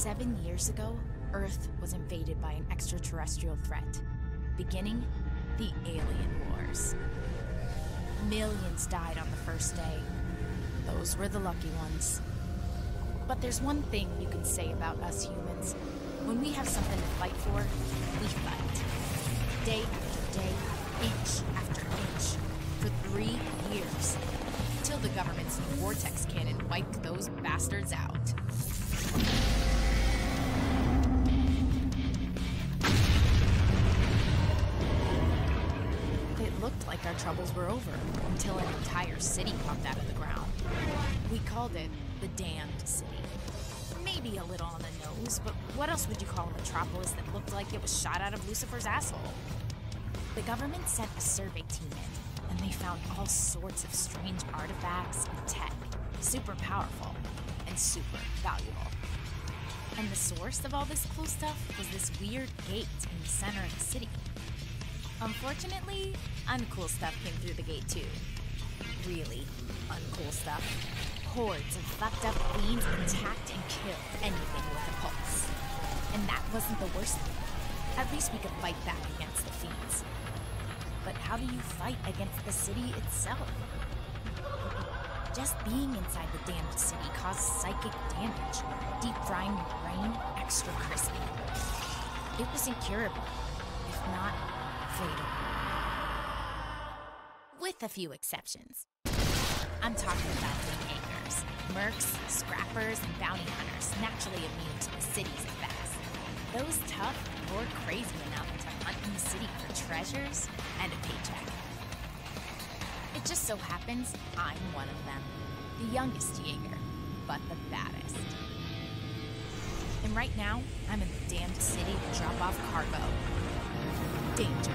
7 years ago, Earth was invaded by an extraterrestrial threat, beginning the Alien Wars. Millions died on the first day. Those were the lucky ones. But there's one thing you can say about us humans. When we have something to fight for, we fight. Day after day, inch after inch, for 3 years. Till the government's new vortex cannon wiped those bastards out. It looked like our troubles were over until an entire city popped out of the ground. We called it the Damned City. Maybe a little on the nose, but what else would you call a metropolis that looked like it was shot out of Lucifer's asshole? The government sent a survey team in, and they found all sorts of strange artifacts and tech, super powerful and super valuable. And the source of all this cool stuff was this weird gate in the center of the city. Unfortunately, uncool stuff came through the gate too. Really uncool stuff. Hordes of fucked up fiends attacked and killed anything with a pulse. And that wasn't the worst thing. At least we could fight back against the fiends. But how do you fight against the city itself? Just being inside the damned city causes psychic damage, deep frying your brain extra crispy. It was incurable, if not fatal. With a few exceptions. I'm talking about the Anchors, mercs, scrappers, and bounty hunters naturally immune to the city's effects. Those tough or crazy enough to hunt in the city for treasures and a paycheck. It just so happens I'm one of them. The youngest Jaeger, but the baddest. And right now, I'm in the damned city to drop off cargo. Danger.